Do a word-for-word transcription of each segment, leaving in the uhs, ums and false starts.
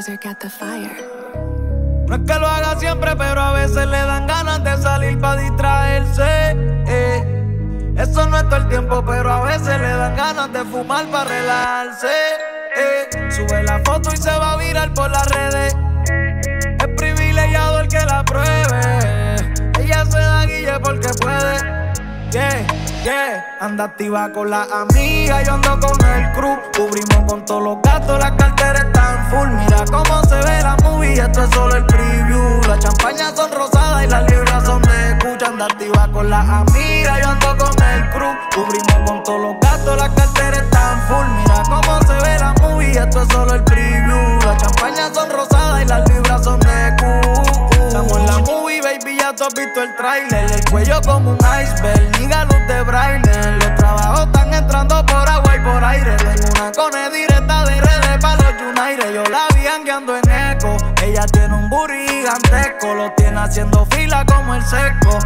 Desert got the fire. No es que lo haga siempre, pero a veces le dan ganas de salir para distraerse. Eh. Eso no es todo el tiempo, pero a veces le dan ganas de fumar para relajarse. Eh. Sube la foto y se va a virar por las redes. Es privilegiado el que la pruebe. Ella se da guille porque puede. Yeah, yeah. Anda activa con la amiga, yo ando con el crew. Cubrimos con todos los gastos, las carteras están full. Mira cómo se ve la movie, esto es solo el preview. Las champañas son rosadas y las libras son de escucha. Anda activa con la amiga, yo ando con el crew. Cubrimos con todos los gastos, las carteras están full. Mira cómo se ve la movie, esto es solo el preview. Las champañas son rosadas y las libras son de escucha. Estamos en la movie, baby, ya tú has visto el trailer. El cuello como un iceberg, niga luz de braille. Los trabajos están entrando por agua y por aire. Tengo una cone directa de redes para los United. Yo la vi angueando en eco. Ella tiene un booty gigantesco. Lo tiene haciendo fila como el seco.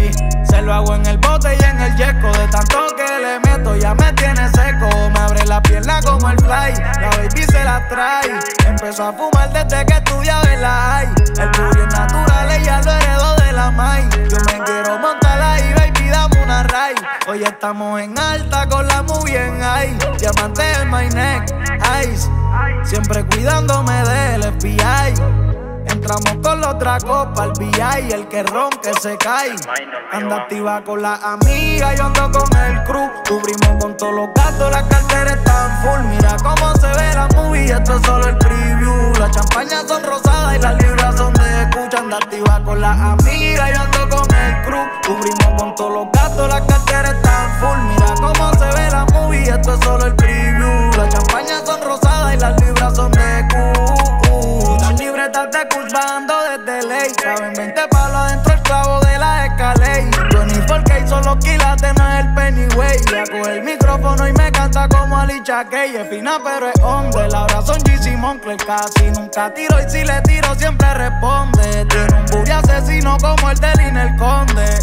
Y se lo hago en el bote y en el yeco. De tanto que le meto ya me tiene seco. Me abre la pierna como el fly. La baby se la trae. Empezó a fumar desde que estudiaba en la high. El booty es natural, ella lo heredó de la mai. Yo me quiero montar ahí, baby, dame una ray. Hoy estamos en alta con la movie en high. Diamante en my neck, ice. Siempre cuidándome del F B I. Entramos con la otra copa, el V I. El que ronque se cae. Anda activa con la amiga, yo ando con el crew. Cubrimos con todos los gastos, las carteras están full. Mira cómo se ve la movie, esto es solo el preview. Las champañas son rosadas y las libras son de escucha. Anda activa con la amiga, yo ando con el crew. Cubrimos con todos los gastos, las carteras están full. Mira cómo se ve la movie, esto es solo el preview. Las champañas son rosadas y las libras son de escucha. Las libretas de Kush bajando desde ley. Saben veinte palos adentro el clavo de la escalera. veinticuatro K son los quilates, no es el Pennyway. Ya coge el micrófono y me canta como Alicia Keys. Es fina pero es hombre, la verdad son G C Moncler. Casi nunca tiro y si le tiro siempre responde. Tiene un booty asesino como el de Linel Conde.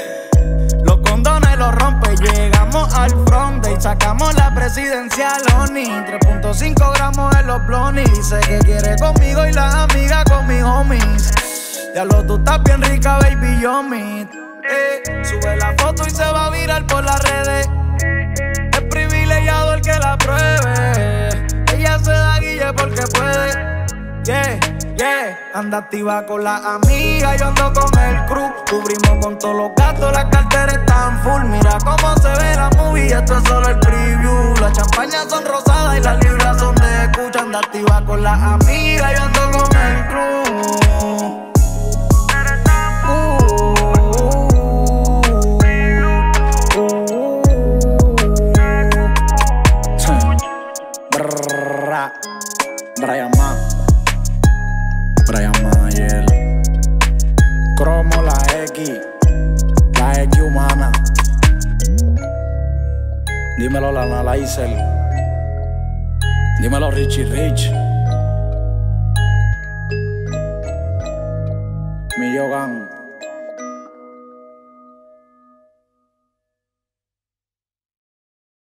Los condones los rompe, llegamos al front y sacamos la presidencial Oni. tres punto cinco gramos en los blonis. Dice que quiere conmigo y las amigas con mis homies. Ya lo tú estás bien rica, baby, yo me eh, sube la foto y se va a virar por las redes. Es privilegiado el que la pruebe. Ella se da guille porque puede. Yeah, yeah. Anda activa con la amiga, yo ando con el crew. Cubrimos con todos los gastos, las carteras están full. Mira cómo se ve la movie, esto es solo el preview. Las champañas son rosadas y las libras son de escucha. Anda activa con la amiga, yo ando con el crew. Brian Ma, Brian Mayer, Cromo, la X, la X humana. Dímelo la Nalaizel, dímelo Richie Rich, mi Yogan.